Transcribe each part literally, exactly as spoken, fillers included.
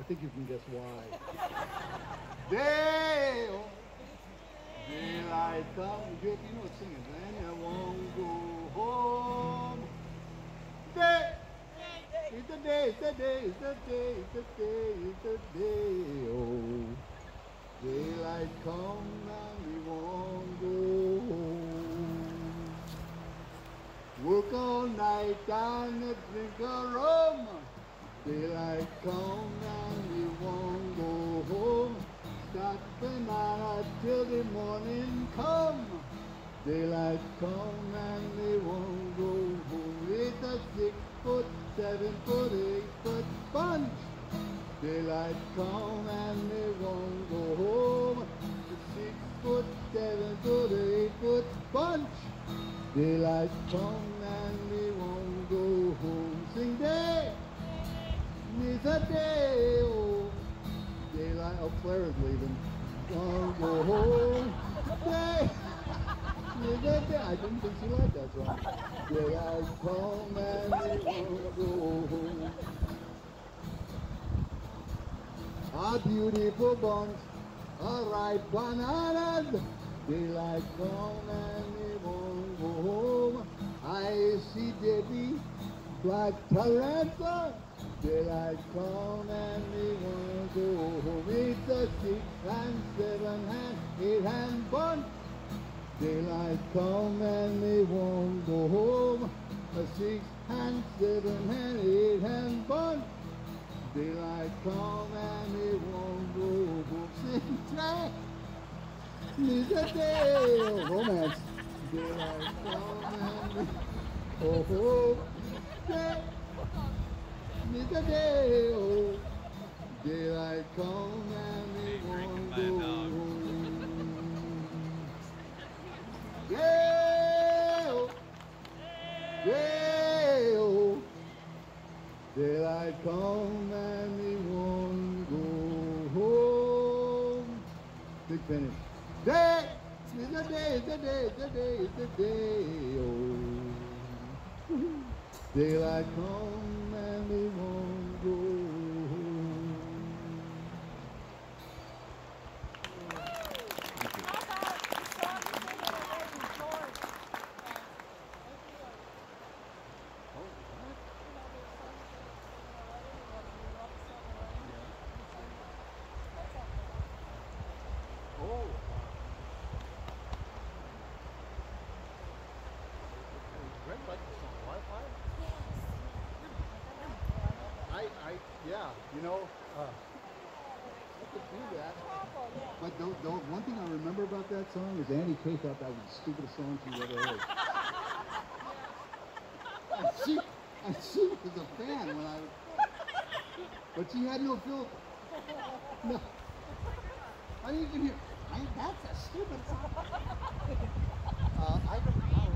think you can guess why. Day, oh, daylight comes. You know what's singing. Then I won't go home. Day, it's the day, it's the day, it's the day, it's the day, it's the day. Oh, daylight comes and we won't go home. Work all night and drink a rum. Daylight come and we won't go home. Start the night till the morning come. Daylight come and we won't go home. It's a six foot, seven foot, eight foot bunch. Daylight come and we won't go home. It's a six foot, seven foot, eight foot bunch. Daylight come and we won't go home. Sing day. It's a day, oh, daylight. Oh, Clara's leaving. Won't go home. Day. It's a day. I didn't think she liked that song. Daylight come and we won't go home. A beautiful bunch of ripe bananas. Daylight come and we won't go home. I see Debbie, black tarantula. Daylight come and we won't go home. It's a six and seven and eight hand bunch. Daylight come and we won't go home. A six and seven and eight hand bunch. Daylight come and we won't go home. Sing track. It's a day of romance. Daylight come and we go home. Day. It's a day, oh, daylight come and we won't go home. Yeah, oh, yeah, oh, daylight come and we won't go home. Big finish. Day, it's a day, it's a day, it's a day, it's a day, oh. Daylight come and we won't go home. Oh. Greg liked the song. Wi-Fi? I, I, yeah, you know, uh, I could do that. But the, the, one thing I remember about that song is Annie Kay thought that was the stupidest song she ever heard. And she, and she was a fan when I, but she had no feel. No, I didn't even hear. I, that's a stupid song. Uh, I don't know.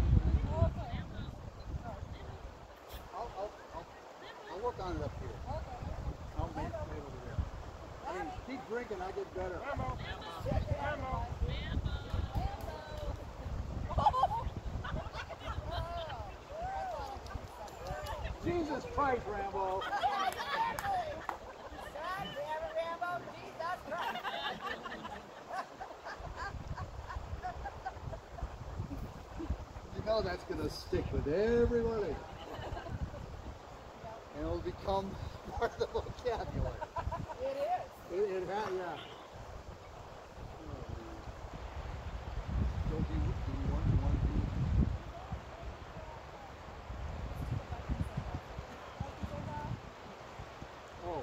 I'll, I'll, I'll, I'll work on it up here. I'll make it over there. I mean, keep drinking, I get better. Rambo. Rambo. Jesus Christ, Rambo. You know that's going to stick with everybody. And it'll become part of the vocabulary. It is. It, it has, yeah. Don't you, do you want, you want to be? Oh.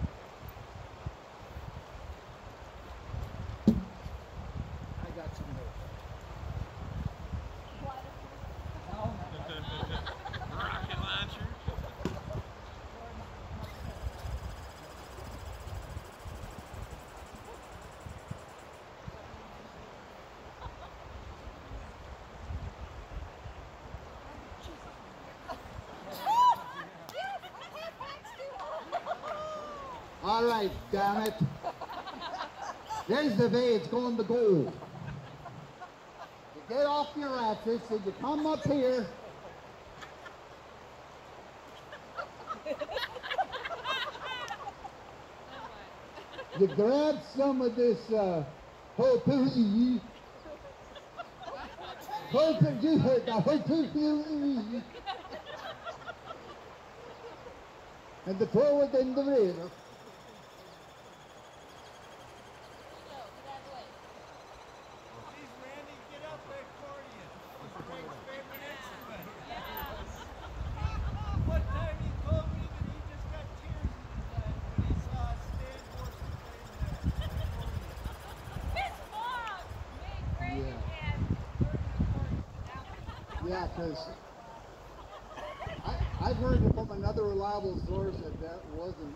I got some more. Rocket launcher. All right, damn it. There's the way it's going to go. You get off your asses and you come up here. you grab some of this uh, potpourri. Potpourri, you heard that potpourri. And to throw it in the river. Yeah, because I've heard from another reliable source that that wasn't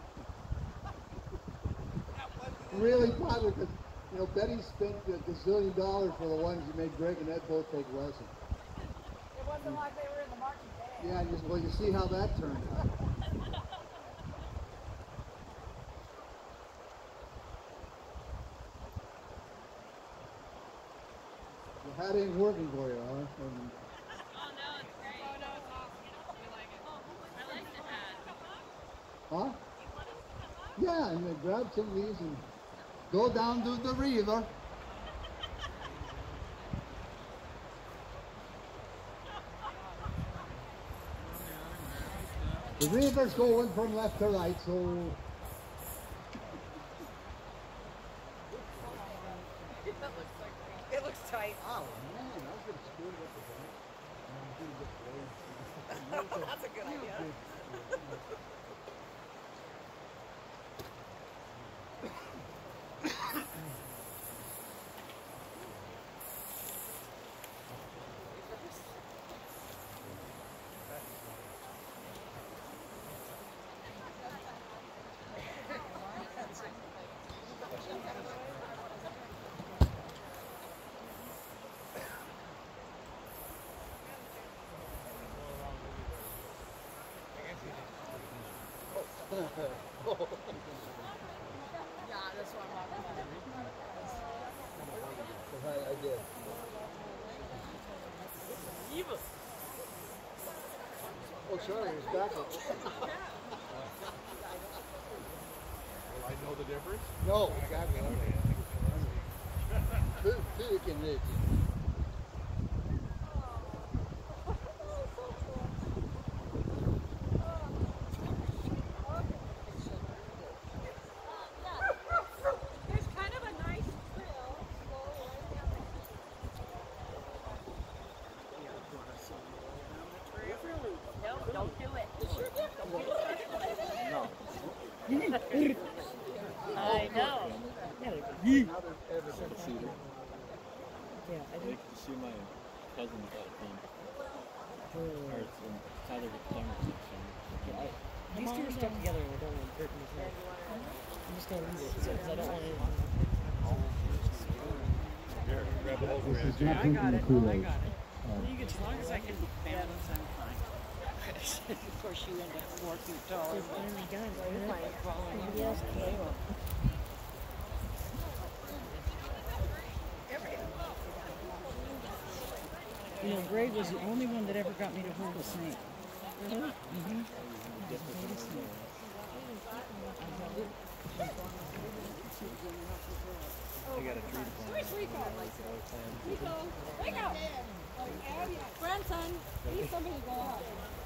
really popular because, you know, Betty spent a gazillion dollars for the ones you made Greg and Ed both take lessons. It wasn't like they were in the marching band. Yeah, you, well, you see how that turned out. Well, that ain't working for you, huh? And, huh? Yeah, and then grab some of these and go down to the river. The river's going from left to right, so... It looks tight. Oh, man, I was going to screw it up the That's a good idea. Yeah, that's what I'm talking about. I, I did. Eva. Oh, sorry, it's back up. Will I know the difference? No, exactly. Two, two can reach. There's kind of a nice trail. No, don't do it. I know. Another evidence. Yeah, I think to see my cousin got a thing. Or it's in Tyler Climate section. Yeah, these two are stuck together and I don't want to hurt his head. I'm just going to leave it because I don't want it. Here, grab the whole This is grand. not drinking the Kool-Aid. You can, as long as I can balance, I'm fine. Of course, you end up four feet tall. They're finally done. Somebody else came. You know, Greg was the only one that ever got me to hold a snake. Really? Mm-hmm. Hold a snake. I got a tree to climb. Where's Rico? Rico, wake up! Grandson, need somebody to go out.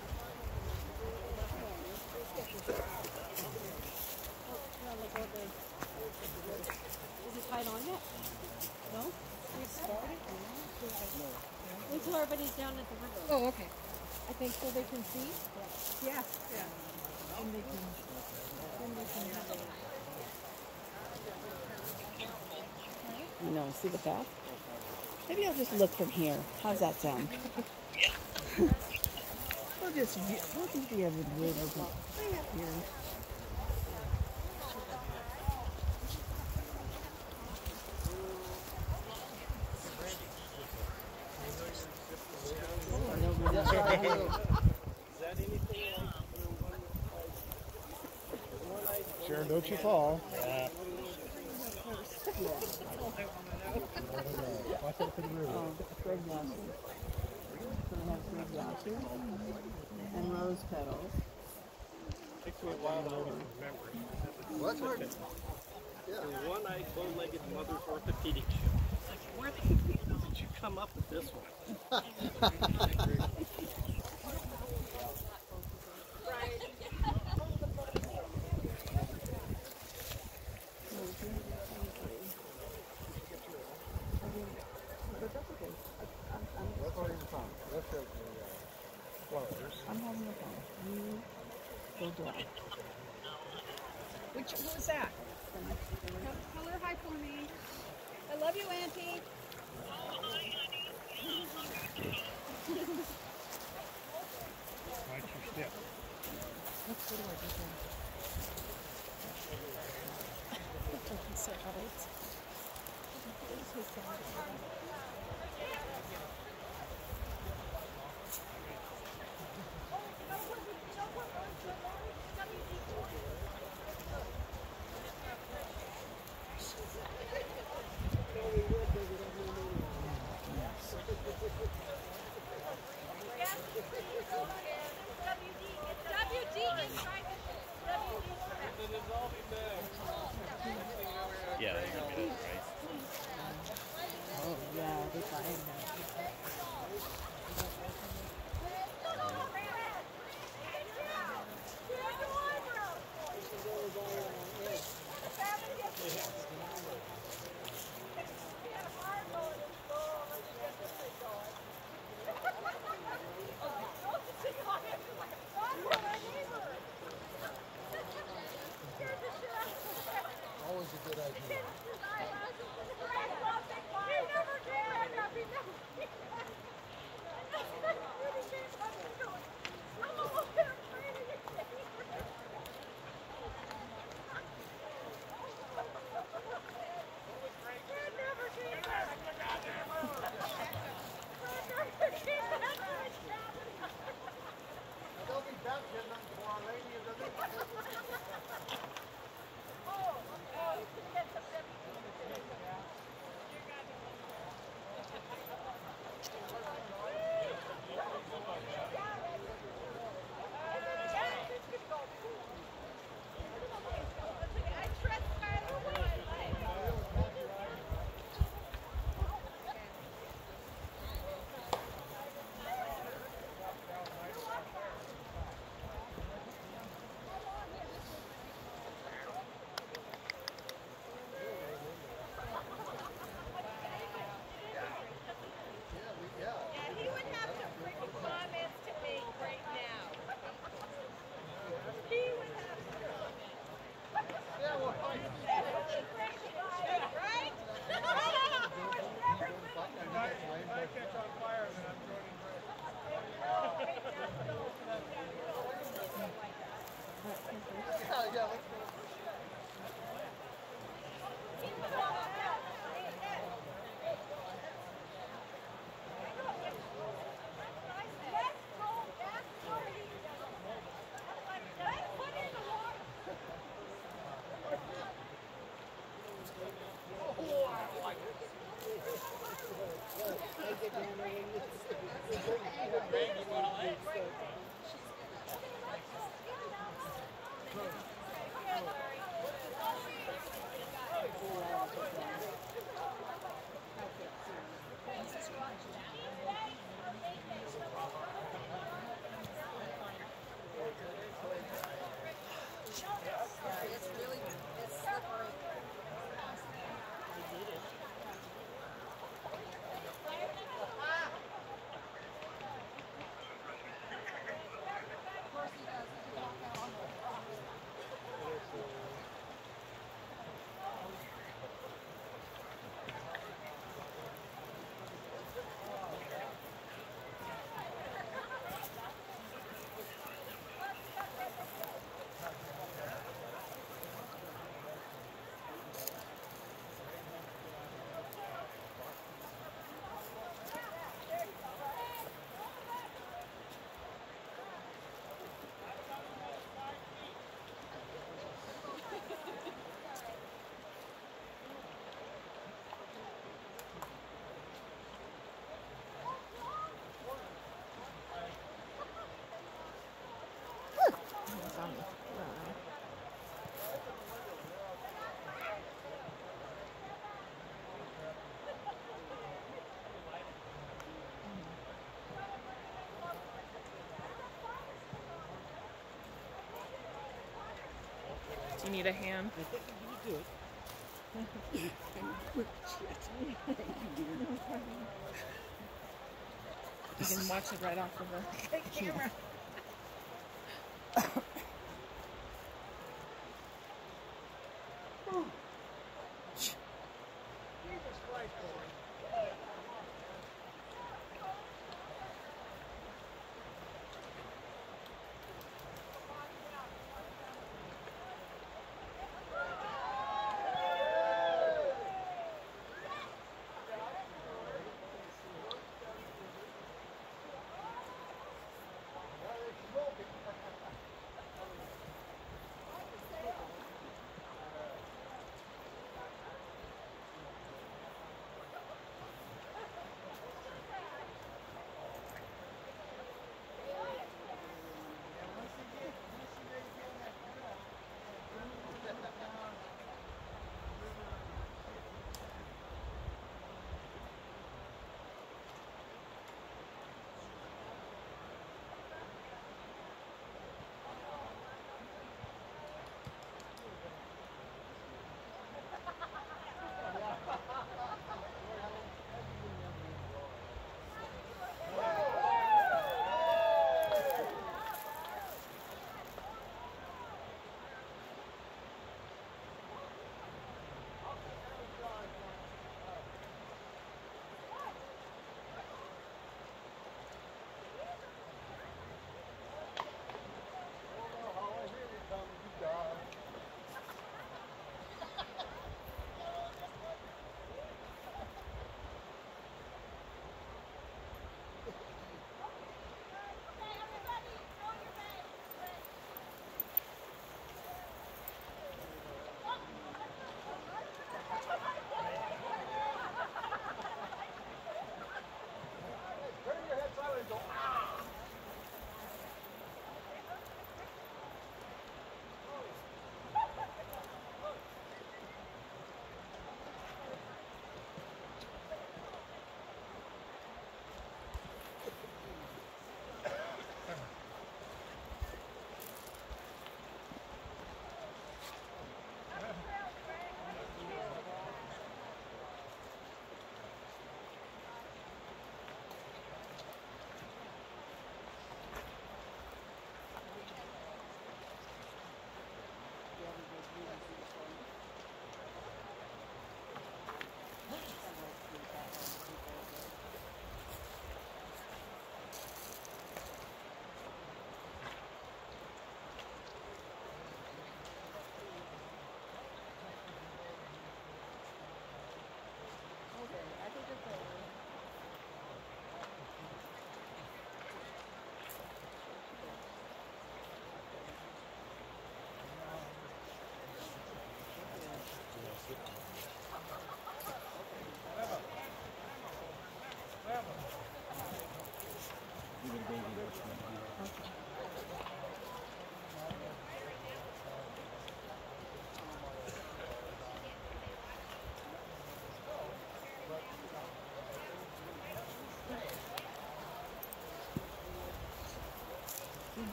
Is it tied on yet? No? We started? Until everybody's down at the river. Oh, okay. I think so they can see? Yeah. Yeah. And they can, then they can have it. You know, see the path? Maybe I'll just look from here. How's that sound? We'll just, we'll just be able to be able to right up here. Sharon, don't you fall. Yeah. Watch out for the river. Oh, Fred Johnson. So we have Fred Johnson and rose petals. Takes me a while to remember. What's working? The one-eyed, bow-legged mother's orthopedic show. It's like, where the hell did you come up with this one? I'm having a fun. You go drive. Which, who is that? Tell her hi for me. I love you, Auntie. Watch your step. Let's go to our different. So, alright. Yeah, they're gonna be that price. Oh, yeah, they're buying that. Always a good idea. They'll be baptizing them for Our Lady of the You need a hand? I think you can do it. You can watch it right off of the camera.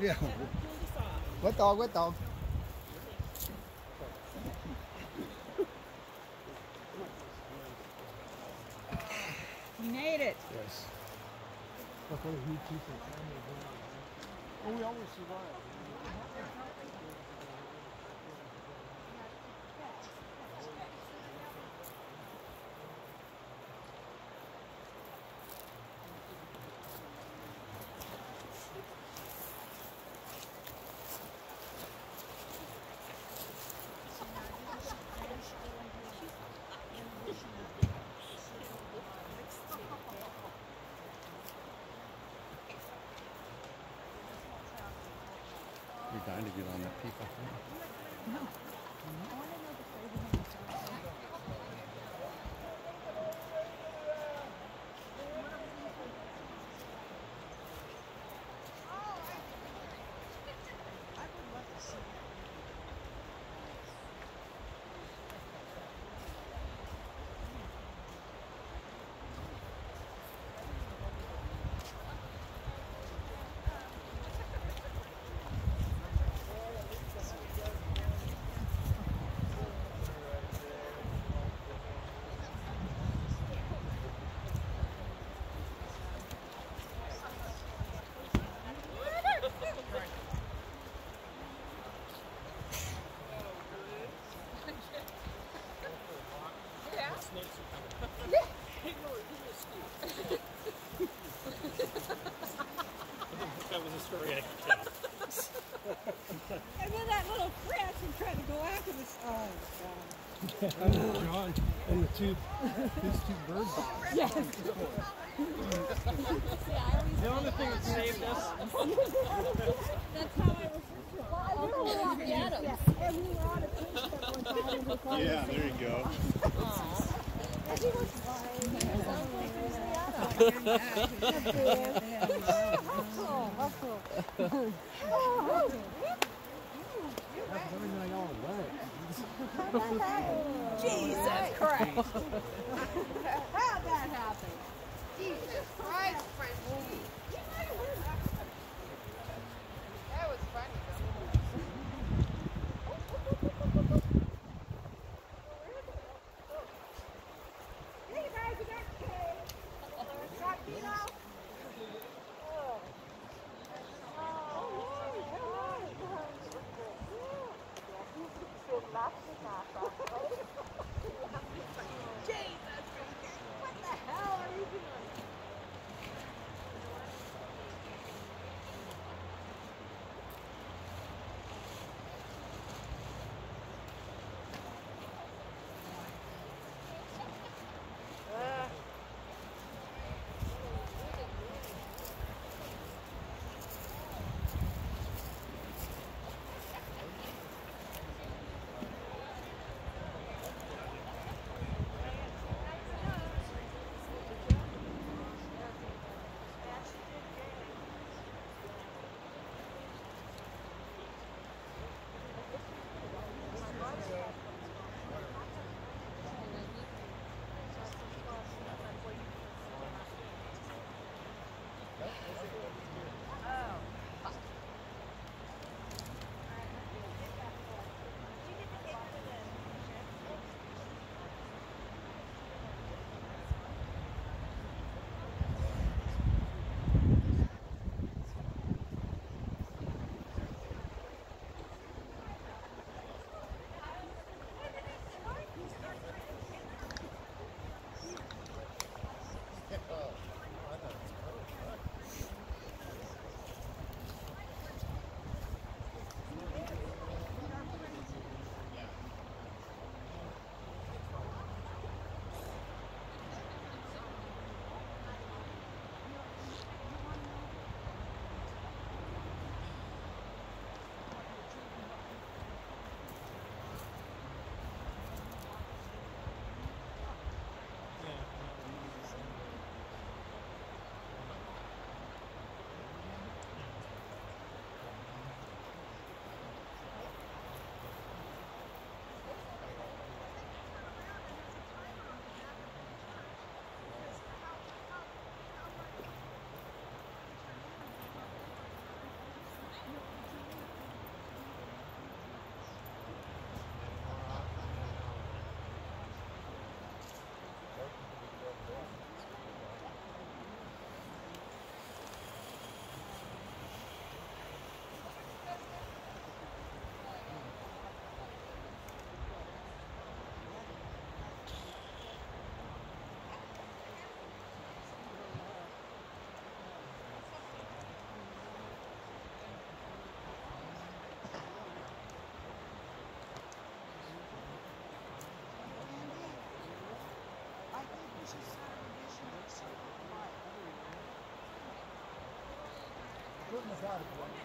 Yeah. Wet dog, wet dog. You made it. Yes. Oh, we always survive. You're dying to get on that peak, I think. No. That was a story I could tell. And then that little Frenchman tried to go after this. Oh, God. John and the two, these two bird dogs. Yes. The only thing that saved us. That's how I refer to it. And we were on a cruise ship one time and we called Yeah, there you go. and he was flying. He was on like there's Jesus Christ. How'd that happen? Jesus Christ, Frankie. That was funny. Hey guys, you got cake. Got Dino. What the hell are you doing? little methodical.